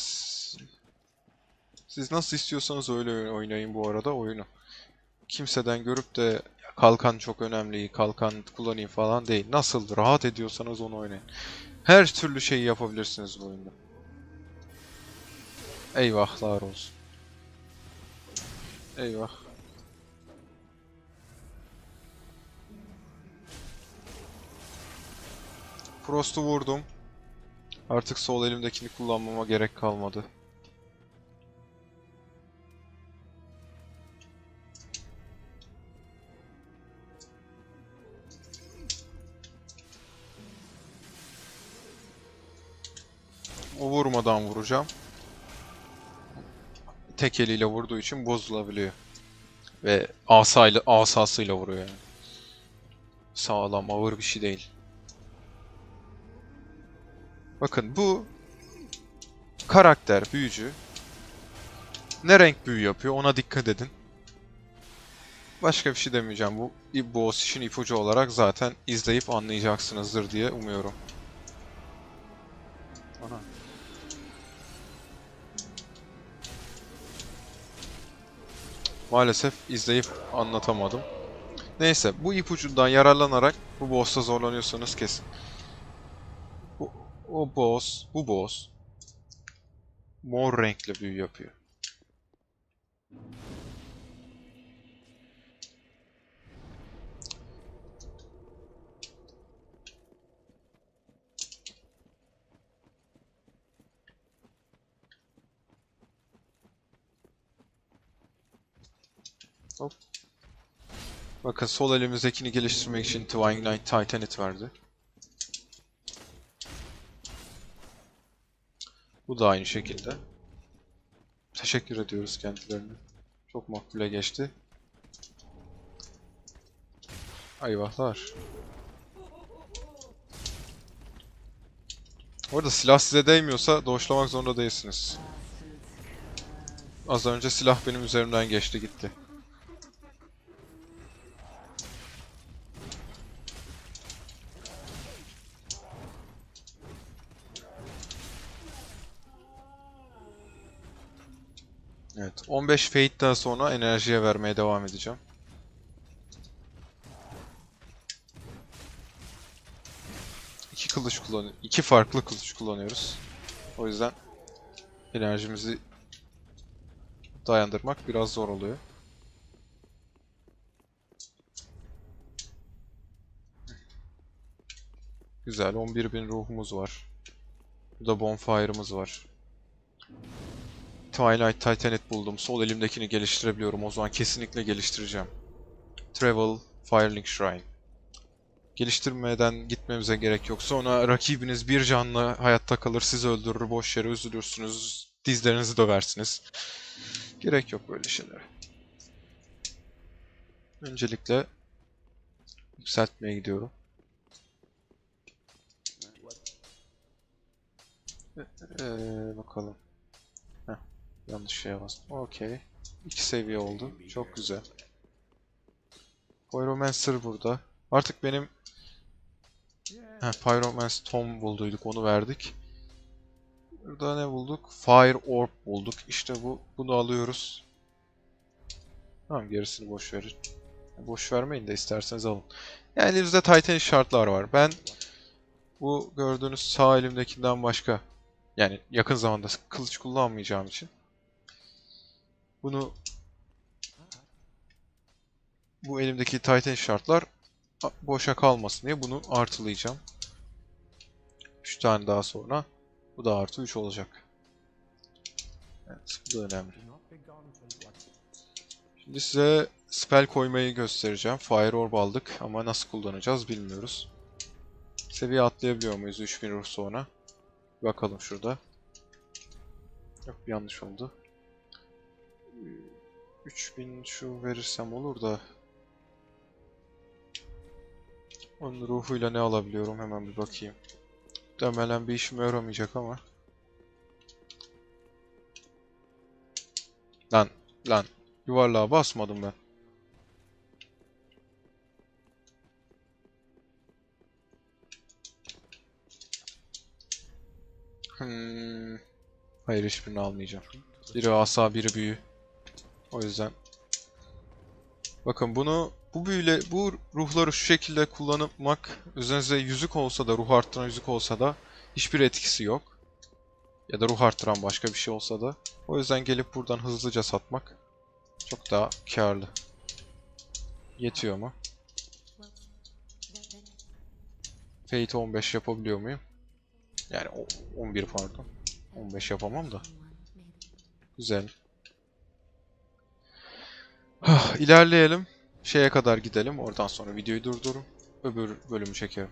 siz nasıl istiyorsanız öyle oynayın bu arada oyunu. Kimseden görüp de kalkan çok önemli, kalkan kullanayım falan değil. Nasıl rahat ediyorsanız onu oynayın. Her türlü şeyi yapabilirsiniz bu oyunda. Eyvahlar olsun. Eyvah. Frost'u vurdum. Artık sol elimdekini kullanmama gerek kalmadı. O vurmadan vuracağım. Tek eliyle vurduğu için bozulabiliyor. Ve asasıyla vuruyor yani. Sağlam, ağır bir şey değil. Bakın bu karakter, büyücü. Ne renk büyü yapıyor ona dikkat edin. Başka bir şey demeyeceğim. Bu boss işin ipucu olarak zaten izleyip anlayacaksınızdır diye umuyorum. Ana. Maalesef izleyip anlatamadım. Neyse bu ipucundan yararlanarak bu boss'ta zorlanıyorsanız kesin. Bu boss mor renkli büyü yapıyor. Hop. Bakın sol elimizdekini geliştirmek için Twilight Titanite verdi. Bu da aynı şekilde. Teşekkür ediyoruz kendilerine. Çok makbule geçti. Eyvahlar. Orada silah size değmiyorsa doğuşlamak zorunda değilsiniz. Az önce silah benim üzerimden geçti gitti. Evet, 15 Fate'den sonra enerjiye vermeye devam edeceğim. kılıç kullanıyoruz. 2 farklı kılıç kullanıyoruz. O yüzden enerjimizi dayandırmak biraz zor oluyor. Güzel. 11.000 ruhumuz var. Burada bonfire'ımız var. Twilight Titanite buldum. Sol elimdekini geliştirebiliyorum. O zaman kesinlikle geliştireceğim. Travel Firelink Shrine. Geliştirmeden gitmemize gerek yok. Sonra rakibiniz bir canlı hayatta kalır, sizi öldürür, boş yere üzülürsünüz, dizlerinizi döversiniz. Gerek yok böyle şeylere. Öncelikle yükseltmeye gidiyorum. Bakalım. Heh, yanlış şeye bastım. Okey. 2 seviye oldu. Çok güzel. Pyromancer burada. Artık benim Pyromancer Tom bulduyduk, onu verdik. Burada ne bulduk? Fire Orb bulduk. İşte bu. Bunu alıyoruz. Tamam, gerisini boş verin. Boş vermeyin de isterseniz alın. Yani elimizde Titan şartlar var. Ben bu gördüğünüz sağ elimdekinden başka, yani yakın zamanda kılıç kullanmayacağım için bunu, bu elimdeki Titan şartlar boşa kalmasın diye bunu artılayacağım. 3 tane daha sonra bu da artı 3 olacak. Evet, bu da önemli. Şimdi size spell koymayı göstereceğim. Fire Orb aldık ama nasıl kullanacağız bilmiyoruz. Seviye atlayabiliyor muyuz 3000 ruh sonra? Bakalım şurada. Yok, yanlış oldu. 3000 şu verirsem olur da. Onun ruhuyla ne alabiliyorum, hemen bir bakayım. Muhtemelen bir işime yaramayacak ama. Lan. Yuvarlığa basmadım ben. Hayır, hiçbirini almayacağım. Biri asa, biri büyü. O yüzden. Bakın bu büyüyle, bu ruhları şu şekilde kullanmak, üzerinize yüzük olsa da, ruh arttıran yüzük olsa da hiçbir etkisi yok. Ya da ruh arttıran başka bir şey olsa da. O yüzden gelip buradan hızlıca satmak çok daha karlı. Yetiyor mu? Fate 15 yapabiliyor muyum? Yani 11 pardon. 15 yapamam da. Güzel. İlerleyelim. Şeye kadar gidelim. Oradan sonra videoyu durdururum. Öbür bölümü çekerim.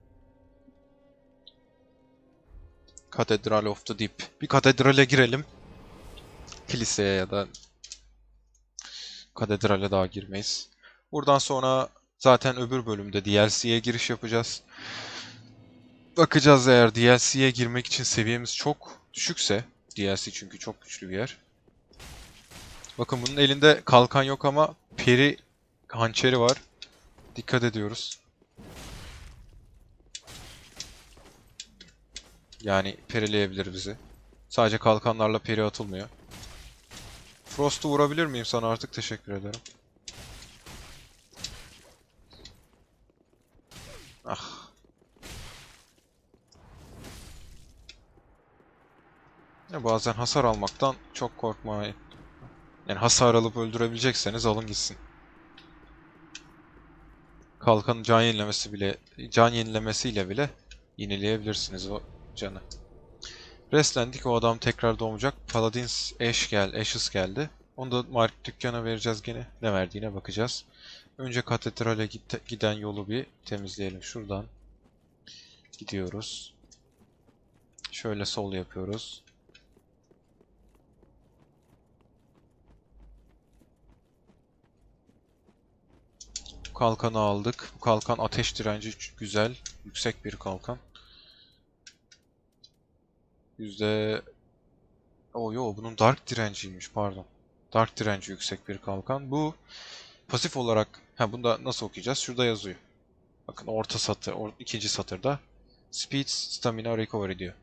Cathedral of the Deep. Bir katedrale girelim. Kiliseye ya da katedrale daha girmeyiz. Buradan sonra zaten öbür bölümde DLC'ye giriş yapacağız. Bakacağız, eğer DLC'ye girmek için seviyemiz çok düşükse. DLC çünkü çok güçlü bir yer. Bakın, bunun elinde kalkan yok ama peri hançeri var. Dikkat ediyoruz. Yani perileyebilir bizi. Sadece kalkanlarla peri atılmıyor. Frost'u vurabilir miyim sana artık? Teşekkür ederim. Ah. Ya bazen hasar almaktan çok korkmayın. Yani hasar alıp öldürebilecekseniz alın gitsin. Kalkanın can yenilemesiyle bile yenileyebilirsiniz o canı. Restlendik, o adam tekrar doğmayacak. Paladins Ashes geldi. Onu da Mark dükkana vereceğiz gene. Ne verdiğine bakacağız. Önce katedrale giden yolu bir temizleyelim. Şuradan gidiyoruz. Şöyle sol yapıyoruz. Bu kalkanı aldık. Bu kalkan ateş direnci güzel. Yüksek bir kalkan. Bunun dark direnciymiş, pardon. Dark direnci yüksek bir kalkan. Bu pasif olarak, bunda nasıl okuyacağız? Şurada yazıyor. Bakın orta satır, ikinci satırda Speed Stamina Recovery diyor.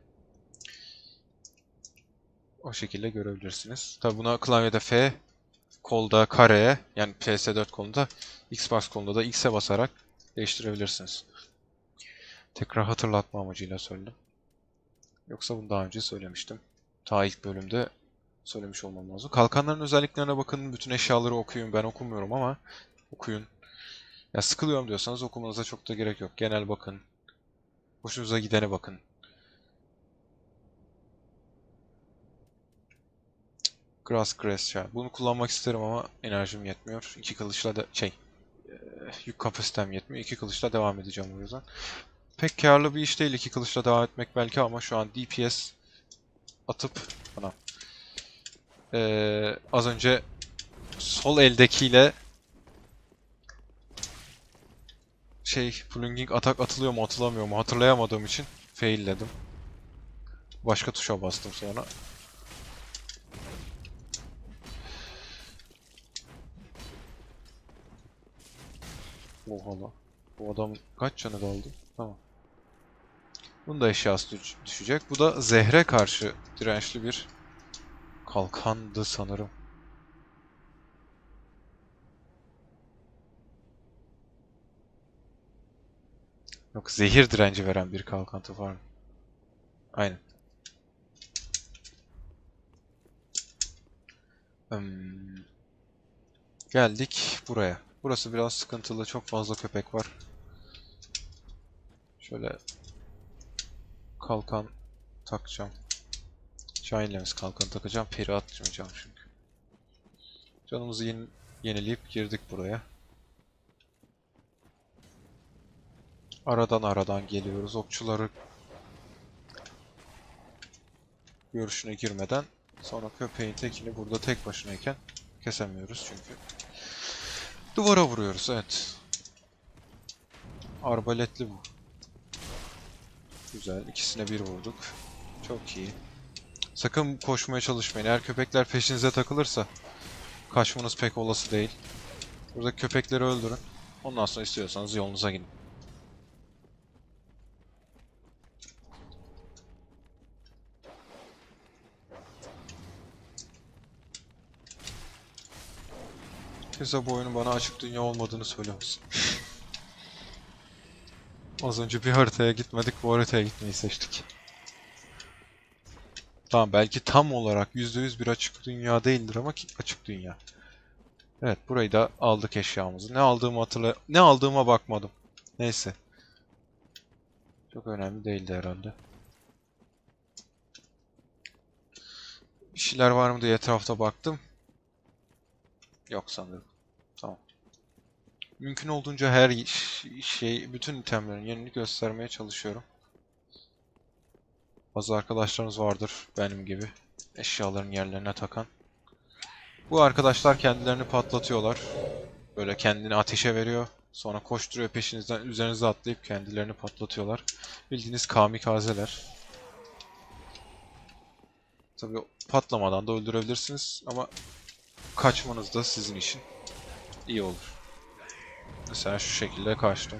O şekilde görebilirsiniz. Tabi buna klavyede F, kolda kareye, yani PS4 kolunda, Xbox kolunda da X'e basarak değiştirebilirsiniz. Tekrar hatırlatma amacıyla söyledim. Yoksa bunu daha önce söylemiştim. Ta ilk bölümde söylemiş olmam lazım. Kalkanların özelliklerine bakın. Bütün eşyaları okuyun. Ben okumuyorum ama okuyun. Ya sıkılıyorum diyorsanız okumanıza çok da gerek yok. Genel bakın. Hoşunuza gidene bakın. Grass Crest ya. Bunu kullanmak isterim ama enerjim yetmiyor. İki kılıçla da yük kapasitem yetmiyor. İki kılıçla devam edeceğim o yüzden. Pek karlı bir iş değil iki kılıçla devam etmek belki ama şu an DPS atıp bana az önce sol eldekiyle plunging atak atılıyor mu atılamıyor mu hatırlayamadığım için failledim. Başka tuşa bastım sonra. Oha lan. Bu adam kaç canı kaldı? Tamam. Bunun da eşyası düşecek. Bu da zehre karşı dirençli bir kalkandı sanırım. Yok zehir direnci veren bir kalkantı var mı? Aynen. Hmm, geldik buraya. Burası biraz sıkıntılı. Çok fazla köpek var. Şöyle kalkan takacağım. Şahinlemez kalkan takacağım. Peri atmayacağım çünkü. Canımızı yenileyip girdik buraya. Aradan geliyoruz. Okçuları görüşüne girmeden sonra köpeğin tekini burada tek başınayken kesemiyoruz çünkü. Duvara vuruyoruz evet. Arbaletli bu. Güzel. İkisine bir vurduk. Çok iyi. Sakın koşmaya çalışmayın. Eğer köpekler peşinize takılırsa kaçmanız pek olası değil. Burada köpekleri öldürün. Ondan sonra istiyorsanız yolunuza gidin. Kimse bu oyunun bana açık dünya olmadığını söylemesin. Az önce bir haritaya gitmedik, bu haritaya gitmeyi seçtik. Tamam belki tam olarak %100 bir açık dünya değildir ama açık dünya. Evet burayı da aldık eşyamızı. Ne aldığıma bakmadım. Neyse. Çok önemli değildi herhalde. Bir şeyler var mı diye etrafta baktım. Yok sanırım. Tamam. Mümkün olduğunca her bütün itemlerin yerini göstermeye çalışıyorum. Bazı arkadaşlarınız vardır benim gibi. Eşyaların yerlerine takan. Bu arkadaşlar kendilerini patlatıyorlar. Böyle kendini ateşe veriyor. Sonra koşturuyor peşinizden üzerinize atlayıp kendilerini patlatıyorlar. Bildiğiniz kamikazeler. Tabii patlamadan da öldürebilirsiniz ama kaçmanız da sizin için iyi olur. Mesela şu şekilde kaçtım.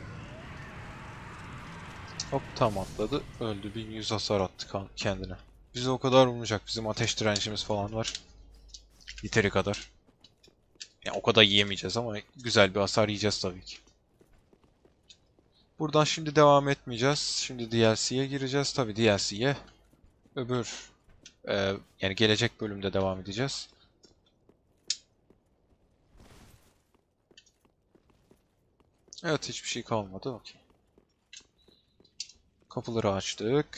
Hop tam atladı. Öldü. 1100 hasar attı kendine. Bize o kadar vurmayacak. Bizim ateş direncimiz falan var. Yeteri kadar. Yani o kadar yiyemeyeceğiz ama güzel bir hasar yiyeceğiz tabii ki. Buradan şimdi devam etmeyeceğiz. Şimdi DLC'ye gireceğiz. Tabii DLC'ye öbür yani gelecek bölümde devam edeceğiz. Evet hiçbir şey kalmadı. Okey. Kapıları açtık.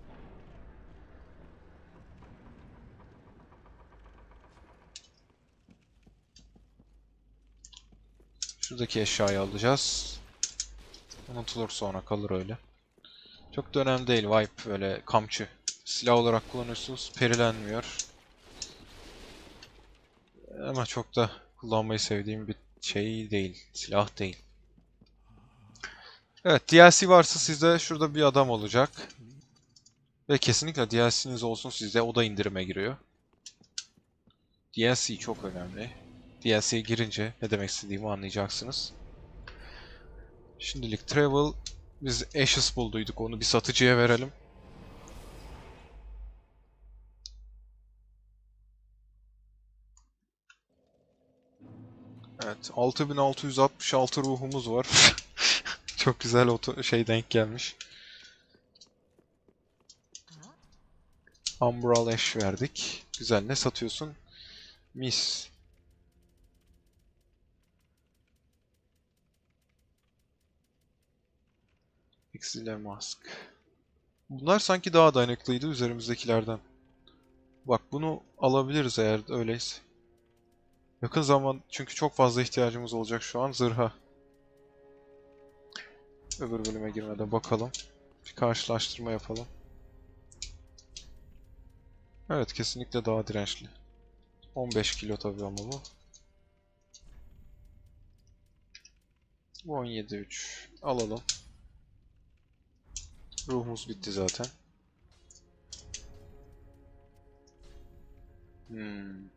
Şuradaki eşyayı alacağız. Unutulur sonra kalır öyle. Çok da önemli değil. Wipe böyle kamçı. Silah olarak kullanıyorsunuz. Perilenmiyor. Ama çok da kullanmayı sevdiğim bir şey değil. Silah değil. Evet DLC varsa sizde şurada bir adam olacak. Ve kesinlikle DLC'niz olsun sizde. O da indirime giriyor. DLC çok önemli. DLC'ye girince ne demek istediğimi anlayacaksınız. Şimdilik Travel. Biz Ashes bulduyduk. Onu bir satıcıya verelim. Evet. 6666 ruhumuz var. Çok güzel denk gelmiş. Umbral Ash verdik. Güzel. Ne satıyorsun? Mis. Exile Mask. Bunlar sanki daha dayanıklıydı üzerimizdekilerden. Bak bunu alabiliriz eğer öyleyse. Yakın zaman çünkü çok fazla ihtiyacımız olacak şu an zırha. Öbür bölüme girmeden bakalım. Bir karşılaştırma yapalım. Evet kesinlikle daha dirençli. 15 kilo tabii ama bu. Bu 17.3. Alalım. Ruhumuz bitti zaten. Hmm.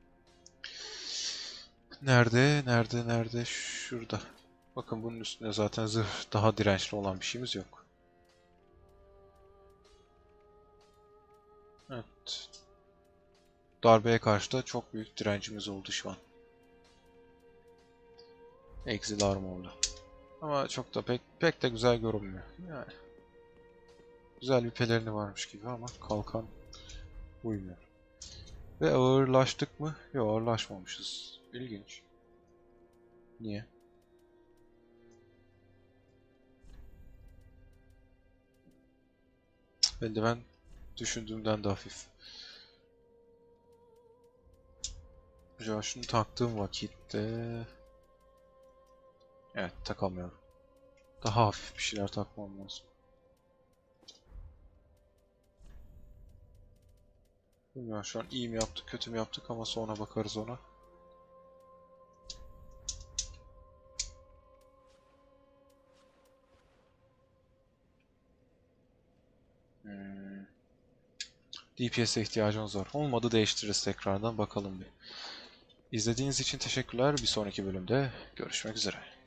Nerede? Şurada. Bakın bunun üstünde zaten zırh daha dirençli olan bir şeyimiz yok. Evet. Darbeye karşı da çok büyük direncimiz oldu şu an. Exil Armor'la. Ama çok da pek de güzel görünmüyor. Yani güzel bir pelerini varmış gibi ama kalkan uymuyor. Ve ağırlaştık mı? Yok ağırlaşmamışız. İlginç. Niye? Eldiven düşündüğümden de hafif. Acaba şunu taktığım vakitte... Evet takamıyorum. Daha hafif bir şeyler takmam lazım. Bilmiyorum şu an iyi mi yaptık kötü mü yaptık ama sonra bakarız ona. DPS'e ihtiyacımız var. Olmadı değiştiririz tekrardan bakalım bir. İzlediğiniz için teşekkürler. Bir sonraki bölümde görüşmek üzere.